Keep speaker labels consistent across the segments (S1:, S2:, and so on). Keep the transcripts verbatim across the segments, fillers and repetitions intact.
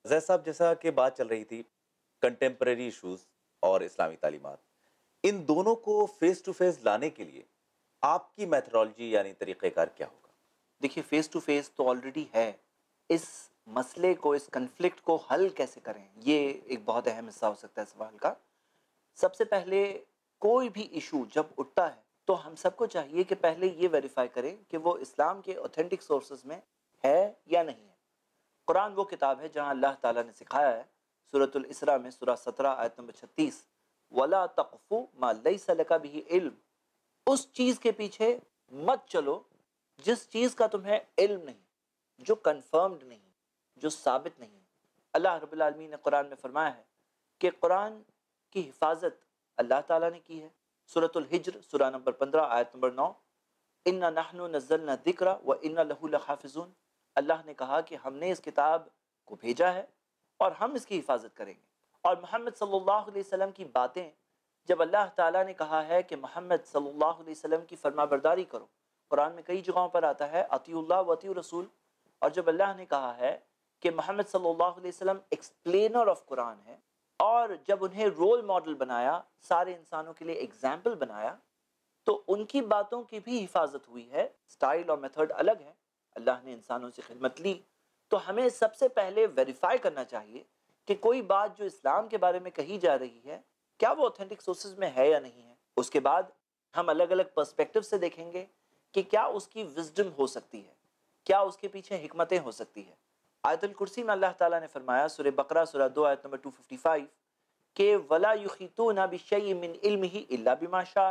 S1: زید صاحب، جیسا کہ بات چل رہی تھی کنٹمپریری ایشوز اور اسلامی تعلیمات، ان دونوں کو فیس ٹو فیس لانے کے لیے آپ کی میتھڈالوجی یعنی طریقہ کار کیا ہوگا؟
S2: دیکھیے، فیس ٹو فیس تو آلریڈی ہے. اس مسئلے کو، اس کنفلکٹ کو حل کیسے کریں، یہ ایک بہت اہم حصہ ہو سکتا ہے سوال کا. سب سے پہلے کوئی بھی ایشو جب اٹھتا ہے تو ہم سب کو چاہیے کہ پہلے یہ ویریفائی کریں کہ وہ اسلام کے اوتھینٹک سورسز میں ہے یا نہیں ہے. قرآن وہ کتاب ہے جہاں اللہ تعالیٰ نے سکھایا ہے سورۃ الاسراء میں سورہ سترہ آیت نمبر چھتیس، وَلَا تَقْفُ مَا لَيْسَ لَكَ بِهِ علم، اس چیز کے پیچھے مت چلو جس چیز کا تمہیں علم نہیں، جو کنفرمڈ نہیں، جو ثابت نہیں. اللہ رب العالمین نے قرآن میں فرمایا ہے کہ قرآن کی حفاظت اللہ تعالیٰ نے کی ہے. سورۃ الحجر سورہ نمبر پندرہ آیت نمبر نو، اِنَّا نَحْنُ نَزَّلْنَا الذِّكْرَ وَإِنَّا لَهُ لَحَافِظُونَ. اللہ نے کہا کہ ہم نے اس کتاب کو بھیجا ہے اور ہم اس کی حفاظت کریں گے. اور محمد صلی اللہ علیہ وسلم کی باتیں، جب اللہ تعالیٰ نے کہا ہے کہ محمد صلی اللہ علیہ وسلم کی فرما برداری کرو، قرآن میں کئی جگہوں پر آتا ہے اطیعوا اللہ و اطیعوا رسول. اور جب اللہ نے کہا ہے کہ محمد صلی اللہ علیہ وسلم ایکسپلینر آف قرآن ہے، اور جب انہیں رول ماڈل بنایا، سارے انسانوں کے لیے ایگزامپل بنایا، تو ان کی باتوں کی بھی حفاظت ہوئی ہے. سٹائل اور میتھڈ الگ ہے، اللہ نے انسانوں سے خدمت لی. تو ہمیں سب سے پہلے ویریفائی کرنا چاہیے کہ کوئی بات جو اسلام کے بارے میں کہی جا رہی ہے کیا وہ اوتھینٹک سورسز میں ہے یا نہیں ہے. اس کے بعد ہم الگ الگ پرسپیکٹو سے دیکھیں گے کہ کیا اس کی وزڈم ہو سکتی ہے، کیا اس کے پیچھے حکمتیں ہو سکتی ہے. آیت الکرسی میں اللہ تعالیٰ نے فرمایا سورہ بقرہ سورہ دو آیت نمبر دو سو پچپن کہ وَلَا يُحِيطُونَ بِشَيْءٍ مِّنْ عِلْمِهِ إِلَّا بِمَا شَاءَ،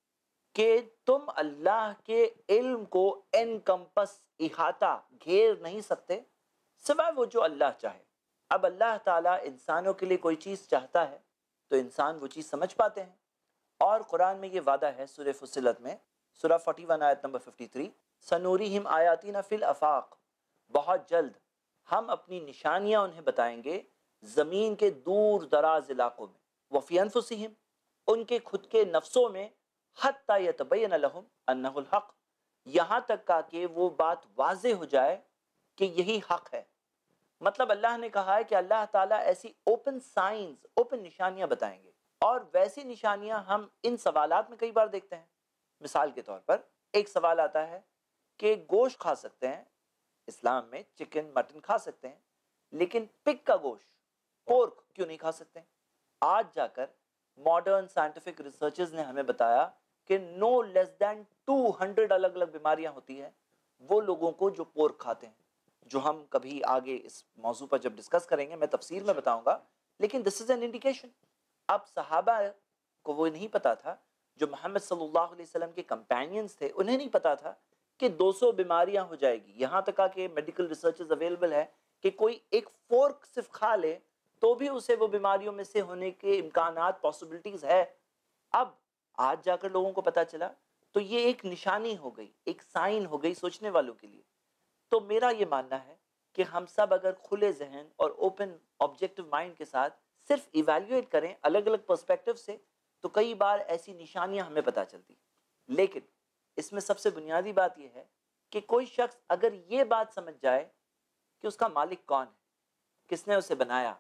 S2: کہ تم اللہ کے علم کو انکمپس، احاطہ، گھیر نہیں سکتے سوائے وہ جو اللہ چاہے. اب اللہ تعالیٰ انسانوں کے لیے کوئی چیز چاہتا ہے تو انسان وہ چیز سمجھ پاتے ہیں. اور قرآن میں یہ وعدہ ہے سورہ فصلت میں سورہ اکیالیس آیت نمبر ترپن، سنورہم آیاتنا فی الافاق، بہت جلد ہم اپنی نشانیاں انہیں بتائیں گے زمین کے دور دراز علاقوں میں، وفی انفسہم، ان کے خود کے نفسوں میں، حتی یتبین لہم انہ الحق، یہاں تک کا کہ وہ بات واضح ہو جائے کہ یہی حق ہے. مطلب اللہ نے کہا ہے کہ اللہ تعالیٰ ایسی اوپن سائنز، اوپن نشانیاں بتائیں گے. اور ویسی نشانیاں ہم ان سوالات میں کئی بار دیکھتے ہیں. مثال کے طور پر ایک سوال آتا ہے کہ گوشت کھا سکتے ہیں، اسلام میں چکن مٹن کھا سکتے ہیں، لیکن پگ کا گوشت، پورک کیوں نہیں کھا سکتے؟ آج جا کر ماڈرن سائنٹیفک ریسرچز نے ہمیں بتایا کہ نو لیس دین ٹو ہنڈریڈ الگ الگ بیماریاں ہوتی ہیں وہ لوگوں کو جو پورک کھاتے ہیں، جو ہم کبھی آگے اس موضوع پر جب ڈسکس کریں گے میں تفصیل میں بتاؤں گا. لیکن دس از این انڈیکیشن. اب صحابہ کو وہ نہیں پتا تھا، جو محمد صلی اللہ علیہ وسلم کے کمپینینز تھے انہیں نہیں پتا تھا کہ دو سو بیماریاں ہو جائے گی. یہاں تک کہ میڈیکل ریسرچز اویلیبل ہے کہ کوئی ایک فورک صرف کھا لے تو بھی اسے وہ بیماریوں میں سے ہونے کے امکانات، پاسبلٹیز ہے. اب آج جا کر لوگوں کو پتا چلا، تو یہ ایک نشانی ہو گئی، ایک سائن ہو گئی سوچنے والوں کے لیے. تو میرا یہ ماننا ہے کہ ہم سب اگر کھلے ذہن اور اوپن آبجیکٹو مائنڈ کے ساتھ صرف ایویلیویٹ کریں الگ الگ پرسپیکٹو سے، تو کئی بار ایسی نشانیاں ہمیں پتہ چلتی. لیکن اس میں سب سے بنیادی بات یہ ہے کہ کوئی شخص اگر یہ بات سمجھ جائے کہ اس کا مالک کون ہے، کس نے اسے بنایا،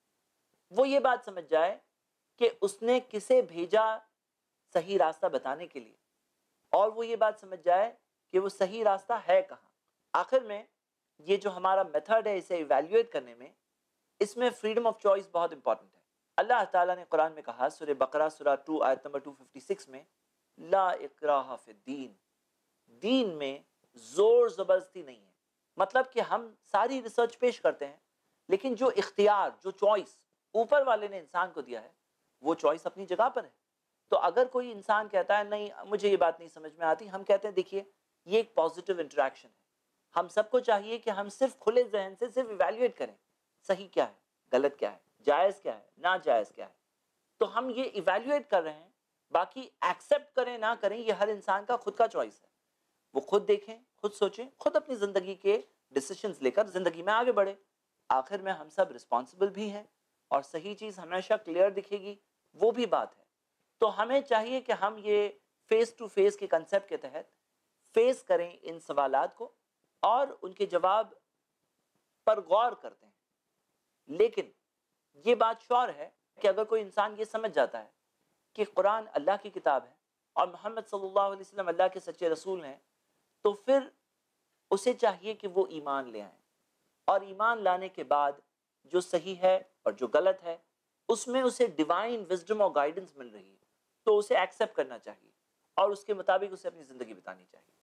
S2: وہ یہ بات سمجھ جائے کہ اس نے کسے بھیجا صحیح راستہ بتانے کے لیے، اور وہ یہ بات سمجھ جائے کہ وہ صحیح راستہ ہے کہاں. آخر میں یہ جو ہمارا میتھڈ ہے اسے ایویلیویٹ کرنے میں، اس میں فریڈم آف چوائس بہت امپورٹنٹ ہے. اللہ تعالیٰ نے قرآن میں کہا سورہ بقرہ سورہ دو آیت نمبر دو سو چھپن میں، لا اکراہ فی الدین، دین میں زور زبردستی نہیں ہے. مطلب کہ ہم ساری ریسرچ پیش کرتے ہیں، لیکن جو اختیار، جو چوائس اوپر والے نے انسان کو دیا ہے، وہ چوائس اپنی جگہ پر ہے. تو اگر کوئی انسان کہتا ہے نہیں مجھے یہ بات نہیں سمجھ میں آتی، ہم کہتے ہیں دیکھیے یہ ایک پازیٹیو انٹریکشن ہے. ہم سب کو چاہیے کہ ہم صرف کھلے ذہن سے صرف ایویلیویٹ کریں صحیح کیا ہے، غلط کیا ہے، جائز کیا ہے، ناجائز کیا ہے. تو ہم یہ ایویلیویٹ کر رہے ہیں، باقی ایکسیپٹ کریں نہ کریں یہ ہر انسان کا خود کا چوائس ہے. وہ خود دیکھیں، خود سوچیں، خود اپنی زندگی کے ڈیسیشنز لے کر زندگی میں آگے بڑھیں. آخر میں ہم سب رسپانسبل بھی ہیں، اور صحیح چیز ہمیشہ کلیئر دکھے گی، وہ بھی بات ہے. تو ہمیں چاہیے کہ ہم یہ فیس ٹو فیس کے کنسیپٹ کے تحت فیس کریں ان سوالات کو، اور ان کے جواب پر غور کرتے ہیں. لیکن یہ بات شور ہے کہ اگر کوئی انسان یہ سمجھ جاتا ہے کہ قرآن اللہ کی کتاب ہے اور محمد صلی اللہ علیہ وسلم اللہ کے سچے رسول ہیں، تو پھر اسے چاہیے کہ وہ ایمان لے آئیں، اور ایمان لانے کے بعد جو صحیح ہے اور جو غلط ہے اس میں اسے ڈیوائن وزڈم اور گائیڈنس مل رہی ہے، تو اسے ایکسیپٹ کرنا چاہیے اور اس کے مطابق اسے اپنی زندگی بتانی چاہیے۔